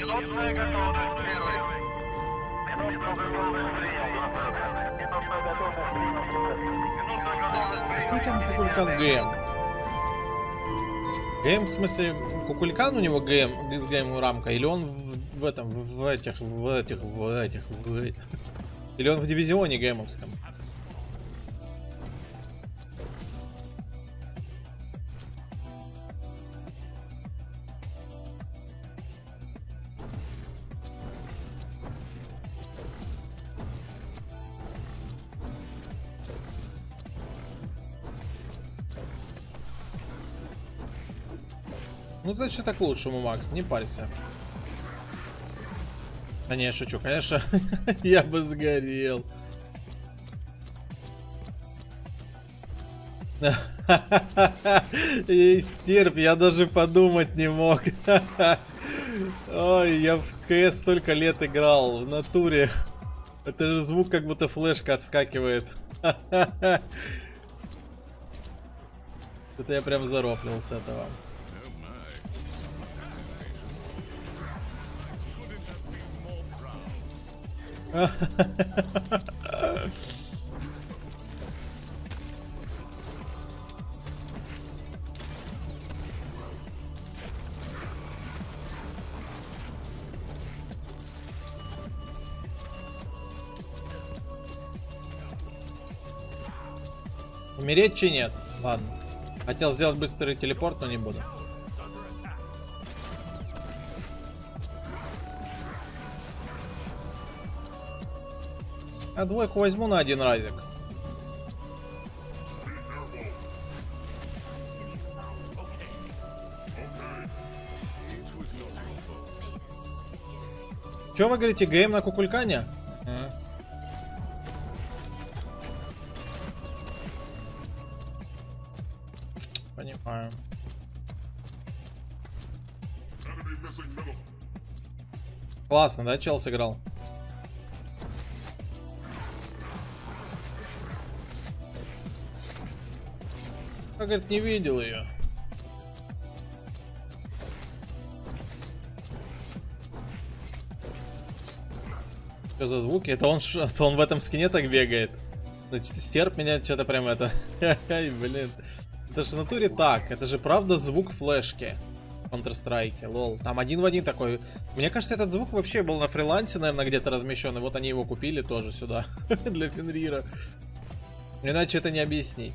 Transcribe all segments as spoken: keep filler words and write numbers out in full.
Кукулькан ГМ. ГМ, в смысле, Кукулькан у него ГМ, с ГМ рамка, или он в, в этом, в этих, в этих, в этих, в этих. Или он в дивизионе ГМовском? Ну ты что так лучше, Макс, не парься. Да не, я шучу, конечно, я бы сгорел. Стерп, я даже подумать не мог. Ой, я в КС столько лет играл, в натуре. Это же звук, как будто флешка отскакивает. Это я прям зарофлил с этого. Умереть чи нет? Ладно. Хотел сделать быстрый телепорт, но не буду. Я двойку возьму на один разик. Че вы говорите, гейм на Кукулькане? А. Понимаю. Классно, да, чел сыграл? Я, говорит, не видел ее. Что за звуки? Это он, это он в этом скине так бегает. Значит, стерп меня что-то прям это... Ай, блин. Это же в натуре так. Это же правда звук флешки. В Counter-Strike, лол. Там один в один такой. Мне кажется, этот звук вообще был на фрилансе, наверное, где-то размещен. И вот они его купили тоже сюда. Для Фенрира. Иначе это не объяснить.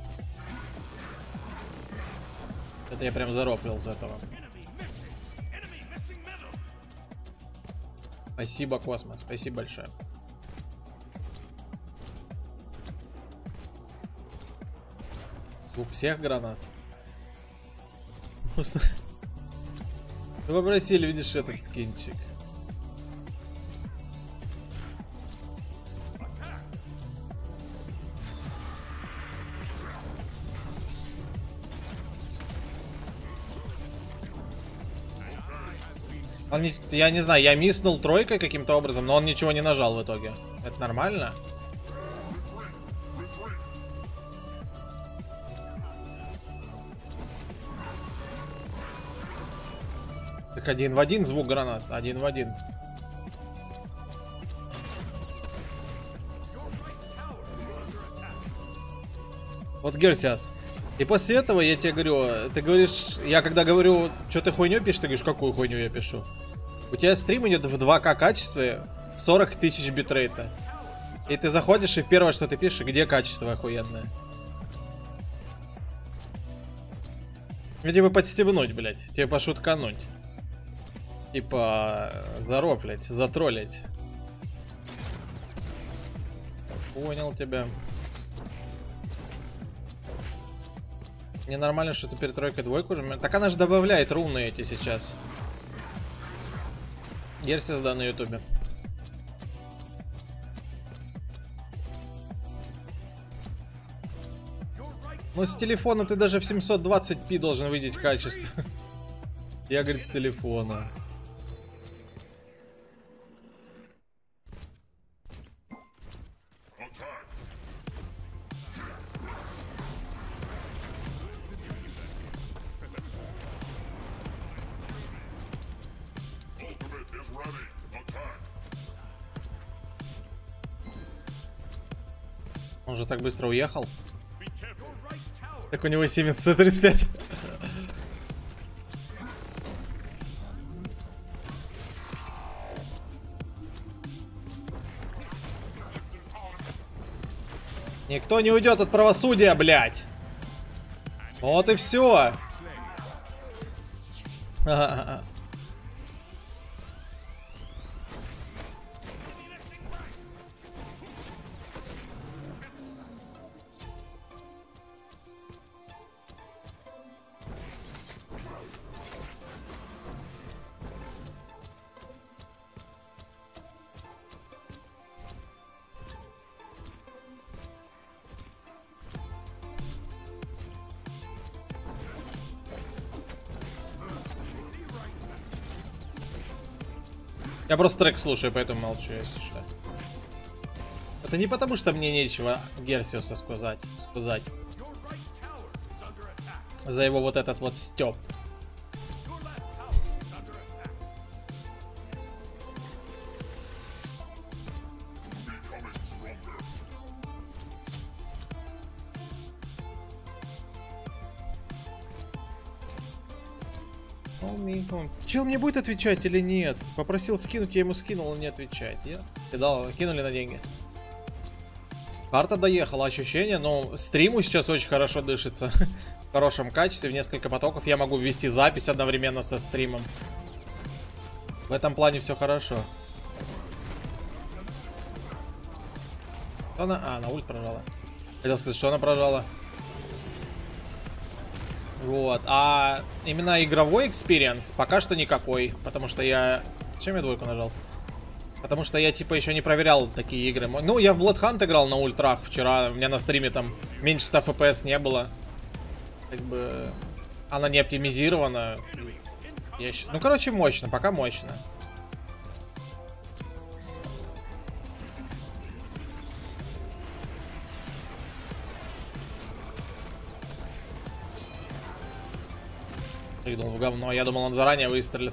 Это я прям зароплил с этого. Спасибо, Космос. Спасибо большое. Звук всех гранат. Вы попросили, видишь, этот скинчик. Он не, я не знаю, я миснул тройкой каким-то образом, но он ничего не нажал в итоге. Это нормально? Так один в один звук гранат, один в один. Вот Герсиас. И после этого я тебе говорю, ты говоришь, я когда говорю, что ты хуйню пишешь, ты говоришь, какую хуйню я пишу. У тебя стрим идет в два ка качестве, сорок тысяч битрейта. И ты заходишь, и первое, что ты пишешь, где качество охуенное. Мне типа подстебнуть, блядь, тебе пошуткануть. Типа зароплять, затроллить. Понял тебя. Ненормально, что ты перед тройкой двойку уже. Так она же добавляет руны эти сейчас. Герсис, да, на ютубе. Ну, с телефона ты даже в семьсот двадцать пи должен видеть качество. Я, говорит, с телефона. Он же так быстро уехал. Так у него Siemens си тридцать пять. Никто не уйдет от правосудия, блядь. Вот и все. Я просто трек слушаю, поэтому молчу, если что. Это не потому, что мне нечего Герсиуса сказать, сказать. За его вот этот вот стёб. Чел мне будет отвечать или нет? Попросил скинуть, я ему скинул, он не отвечает. Я кидал, кинули на деньги. Карта доехала, ощущение, но стриму сейчас очень хорошо дышится. В хорошем качестве, в несколько потоков. Я могу ввести запись одновременно со стримом. В этом плане все хорошо. Что она... А, на ульт прожала. Хотел сказать, что она прожала. Вот, а именно игровой экспириенс пока что никакой, потому что я... Зачем я двойку нажал? Потому что я типа еще не проверял такие игры. Ну, я в Bloodhunt играл на ультрах вчера, у меня на стриме там меньше ста эф пи эс не было. Как бы... Она не оптимизирована. Я считаю... Ну, короче, мощно, пока мощно. Прыгнул в говно. Я думал, он заранее выстрелит.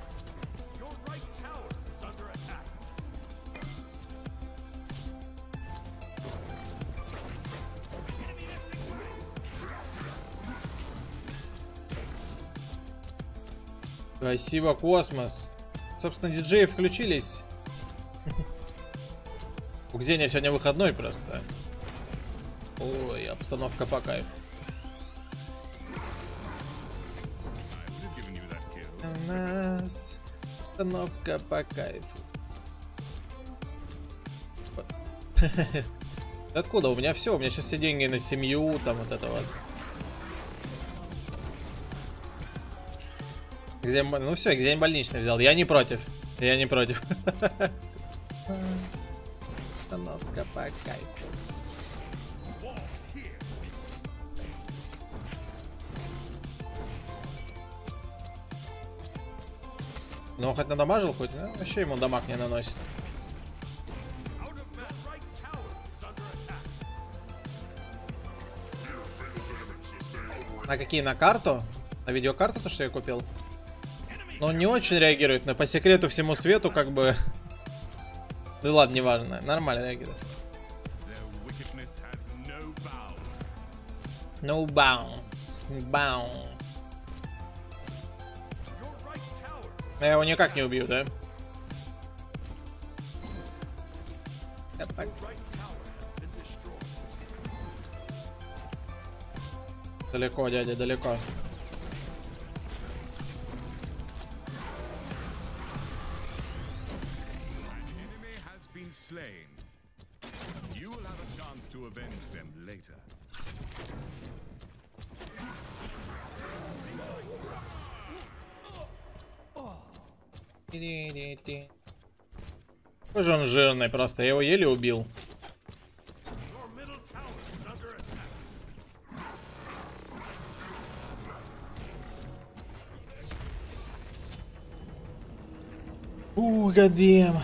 Спасибо, Космос. Собственно, диджеи включились. У Ксения сегодня выходной просто. Ой, обстановка по кайфу. У нас обстановка по кайфу. Откуда? У меня все, у меня сейчас все деньги на семью, там вот это вот. Экзем... Ну все, экзем больничный взял. Я не против. Я не против. Обстановка по кайфу. Ну, он хоть надамажил, хоть, ну, вообще ему дамаг не наносит. На какие? На карту? На видеокарту, то, что я купил? Но он не очень реагирует, но по секрету всему свету, как бы... Ну ладно, неважно, нормально реагирует. No bounce. Bounce. Я его никак не убью, да? Далеко, дядя, далеко. Какой же он жирный, просто я его еле убил. Ух, гадем.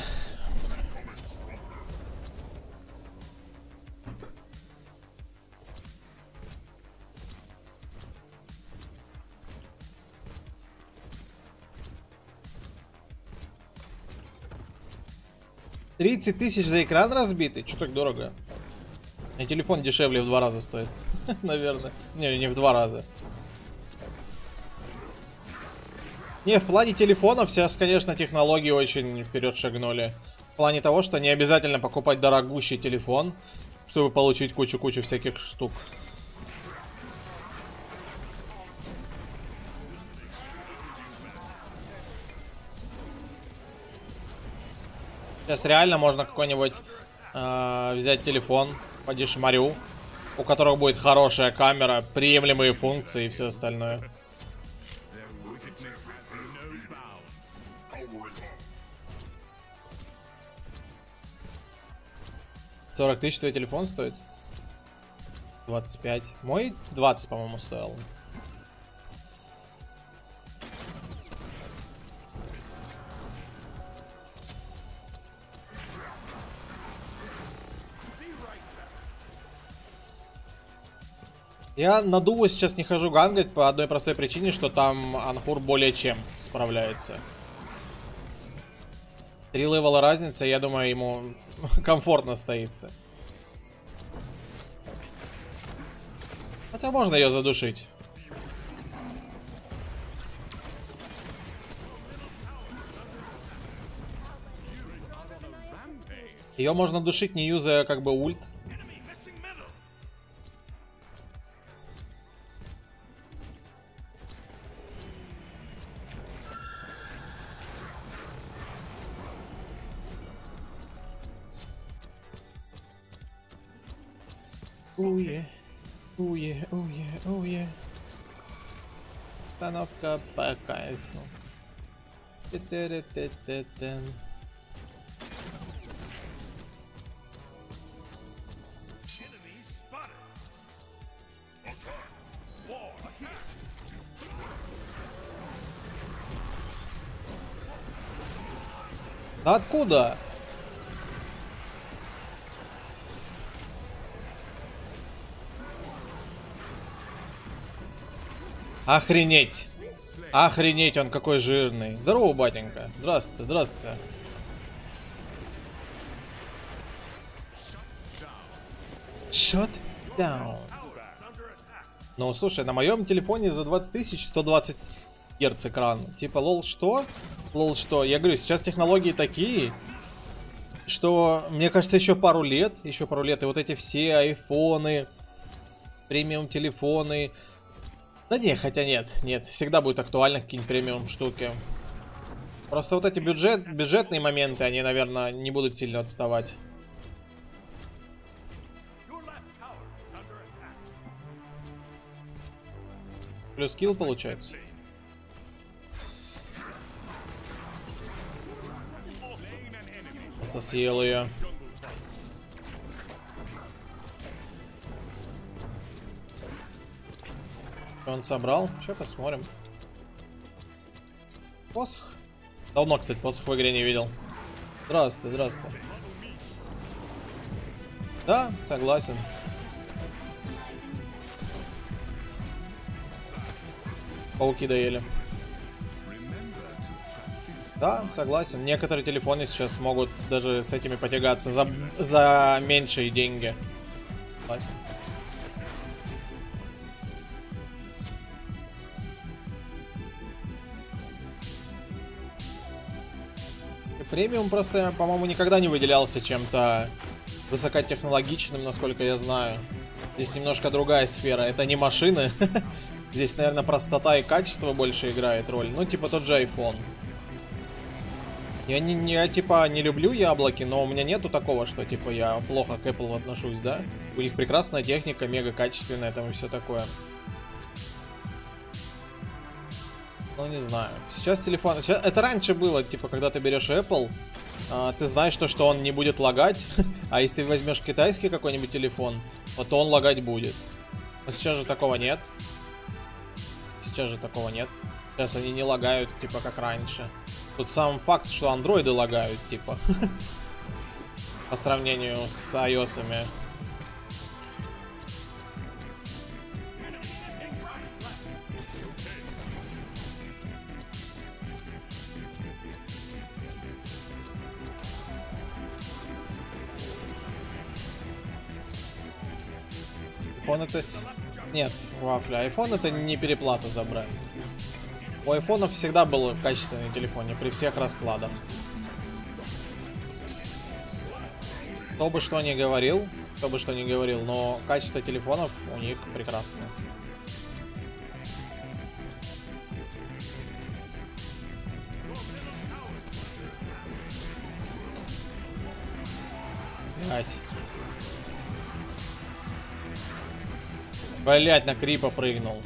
тридцать тысяч за экран разбитый? Чё так дорого? И телефон дешевле в два раза стоит. Наверное. Не, не в два раза. Не, в плане телефонов сейчас, конечно, технологии очень вперед шагнули. В плане того, что не обязательно покупать дорогущий телефон, чтобы получить кучу-кучу всяких штук. Сейчас реально можно какой-нибудь э, взять телефон по дешмарю, у которого будет хорошая камера, приемлемые функции и все остальное. сорок тысяч твой телефон стоит? двадцать пять. Мой двадцать, по-моему, стоил. Я на Дуву сейчас не хожу гангать по одной простой причине, что там Анхур более чем справляется. Три левела разница, я думаю, ему комфортно стоится. Хотя можно ее задушить. Ее можно душить, не юзая как бы ульт. Уе, уе, уе, уе. Остановка по кайфу. Те-те-ре-те-те-те. Да откуда? Охренеть! Охренеть, он какой жирный. Здорово, батенька. Здравствуйте, здравствуйте. Shut down. Ну, слушай, на моем телефоне за двадцать тысяч сто двадцать герц экран. Типа, лол, что? Лол, что? Я говорю, сейчас технологии такие, что, мне кажется, еще пару лет, еще пару лет, и вот эти все айфоны, премиум телефоны... Да не, хотя нет, нет, всегда будет актуально какие-нибудь премиум штуки. Просто вот эти бюджет, бюджетные моменты, они, наверное, не будут сильно отставать. Плюс килл получается. Просто съел ее. Он собрал. Сейчас посмотрим. Посох. Давно, кстати, посох в игре не видел. Здравствуйте, здравствуйте. Да, согласен. Пауки доели. Да, согласен. Некоторые телефоны сейчас могут даже с этими потягаться за, за меньшие деньги. Согласен. Премиум просто, по-моему, никогда не выделялся чем-то высокотехнологичным, насколько я знаю. Здесь немножко другая сфера. Это не машины. Здесь, наверное, простота и качество больше играет роль. Ну, типа тот же iPhone. Я, не, не, я, типа, не люблю яблоки, но у меня нету такого, что, типа, я плохо к Apple отношусь, да? У них прекрасная техника, мега качественная, там и все такое. Ну, не знаю. Сейчас телефон... Сейчас... Это раньше было, типа, когда ты берешь Apple, а, ты знаешь, то, что он не будет лагать. А если ты возьмешь китайский какой-нибудь телефон, вот то он лагать будет. Но сейчас же такого нет. Сейчас же такого нет. Сейчас они не лагают, типа, как раньше. Тут сам факт, что андроиды лагают, типа. По сравнению с iOS-ами. iPhone это... Нет, вафля, iPhone это не переплата за бренд. У айфонов всегда был качественный телефон, при всех раскладах. Кто бы что ни говорил, кто бы что ни говорил, но качество телефонов у них прекрасное. Блять. Блять, на крипа прыгнул.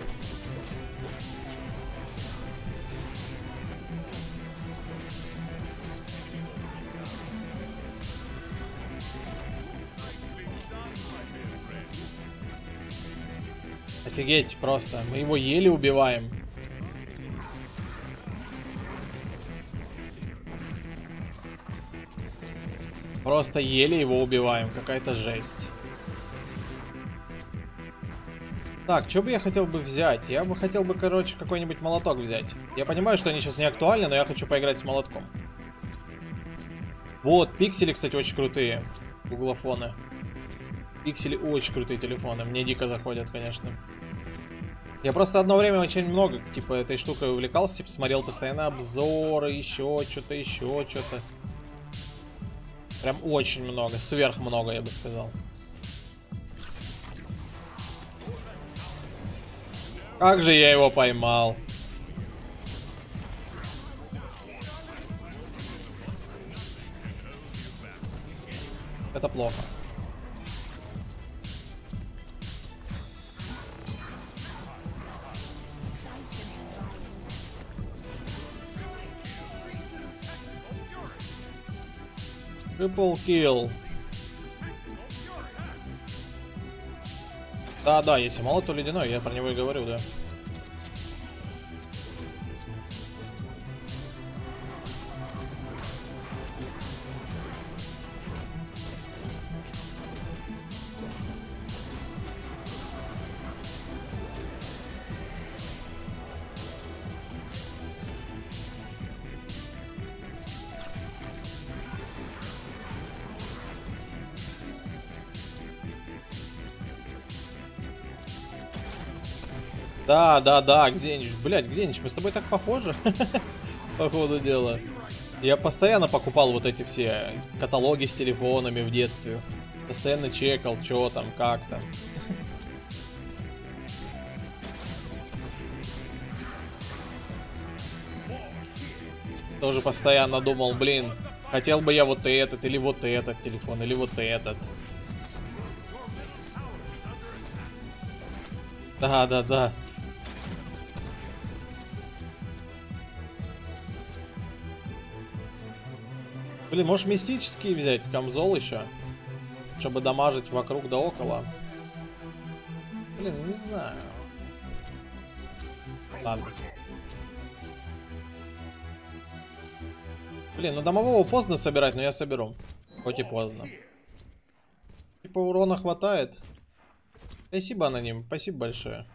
Офигеть просто, мы его еле убиваем. Просто еле его убиваем, какая-то жесть. Так, что бы я хотел бы взять? Я бы хотел бы, короче, какой-нибудь молоток взять. Я понимаю, что они сейчас не актуальны, но я хочу поиграть с молотком. Вот, пиксели, кстати, очень крутые. Углофоны. Пиксели очень крутые телефоны. Мне дико заходят, конечно. Я просто одно время очень много, типа, этой штукой увлекался, типа, смотрел постоянно обзоры, еще что-то, еще что-то. Прям очень много, сверх много, я бы сказал. Как же я его поймал? Это плохо. Triple kill. Да, да, если молот, то ледяной, я про него и говорю, да. Да, да, да, Ксенич, блядь, Ксенич, мы с тобой так похожи, по ходу дела. Я постоянно покупал вот эти все каталоги с телефонами в детстве. Постоянно чекал, что там, как там. Тоже постоянно думал, блин, хотел бы я вот этот, или вот этот телефон, или вот этот. Да, да, да. Блин, можешь мистический взять, камзол еще, чтобы дамажить вокруг да около. Блин, не знаю. Ладно. Блин, ну домового поздно собирать, но я соберу. Хоть и поздно. Типа урона хватает. Спасибо, аноним, спасибо большое.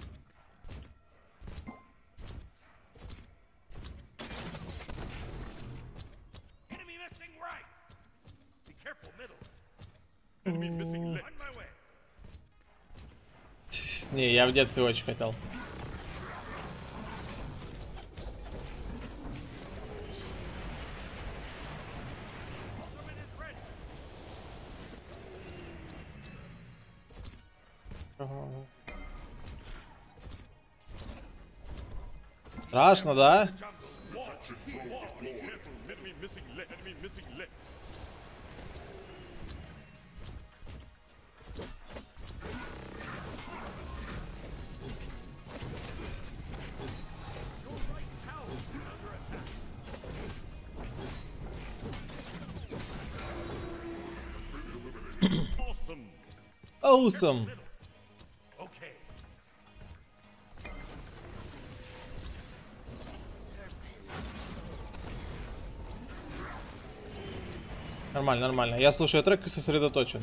Не, я в детстве очень хотел. Страшно, да? Awesome. Нормально, нормально. Я слушаю трек и сосредоточен.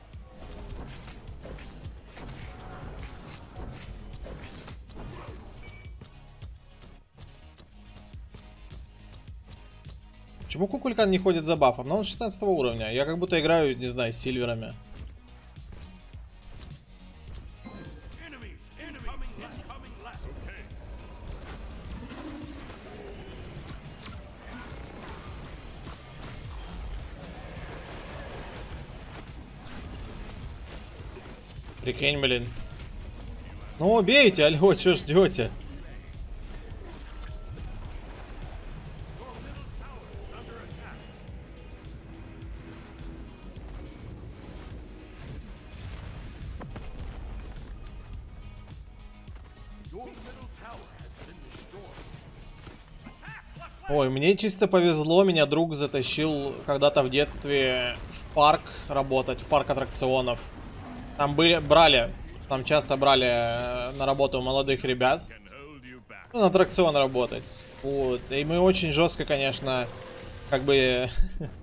Почему Кукулькан не ходит за бафом? Ну, он шестнадцатого уровня. Я как будто играю, не знаю, с сильверами. Прикинь, блин. Ну убейте, алло, что ждете? Ой, мне чисто повезло, меня друг затащил когда-то в детстве в парк работать, в парк аттракционов. Там были, брали, там часто брали на работу молодых ребят, ну, на аттракцион работать. Вот, и мы очень жестко, конечно, как бы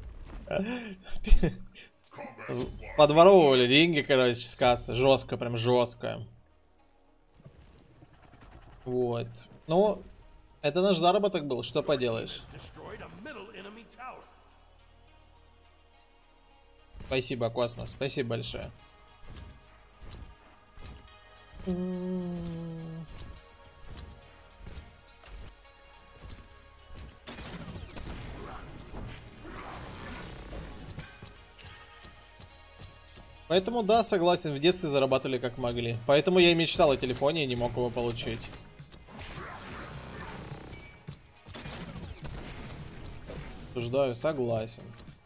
подворовывали деньги, короче, с кассы, жестко, прям жестко. Вот, ну... Это наш заработок был, что поделаешь. Спасибо, Космос, спасибо большое. Поэтому да, согласен, в детстве зарабатывали как могли. Поэтому я и мечтал о телефоне и не мог его получить. Ждаю, согласен.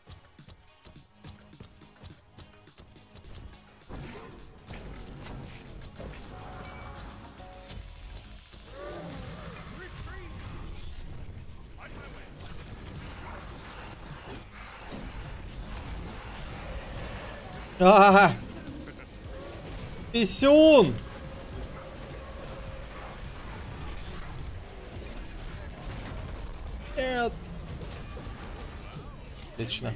А-а-а! Писюн! Нет! Отлично.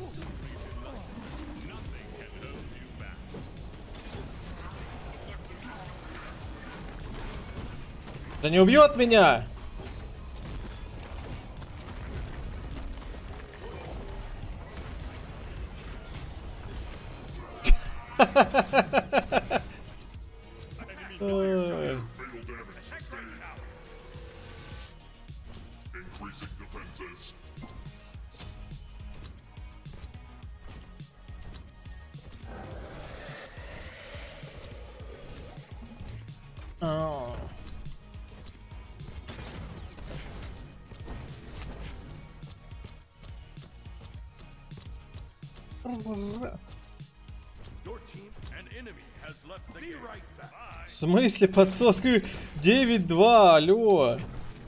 Да не убьет меня! В смысле подсоска? девять два, алло.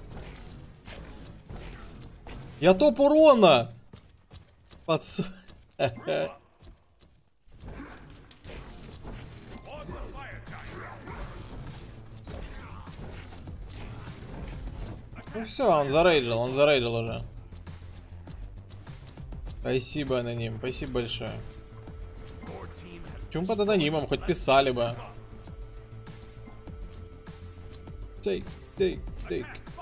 Я топ урона. Подсос... Ну все, он зарейджил, он зарейджил уже. Спасибо, аноним, спасибо большое. Почему под анонимом? Хоть писали бы. Take, take, take.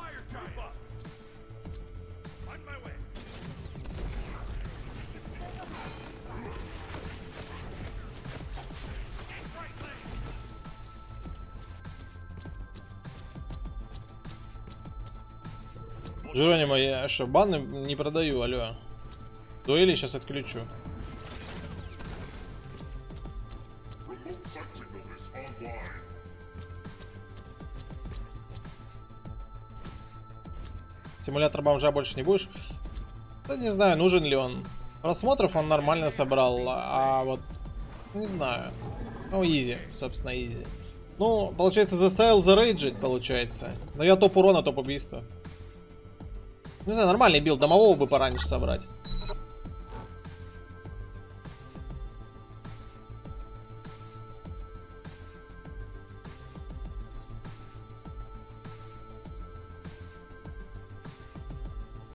Джеронимо, я что, баны не продаю, алло. Дуэли сейчас отключу. Симулятор бомжа больше не будешь? Да не знаю, нужен ли он. Просмотров он нормально собрал, а вот не знаю. Ну, изи, собственно, изи. Ну, получается, заставил зарейджить, получается. Но я топ урона, топ убийства. Не знаю, нормальный билд, домового бы пораньше собрать.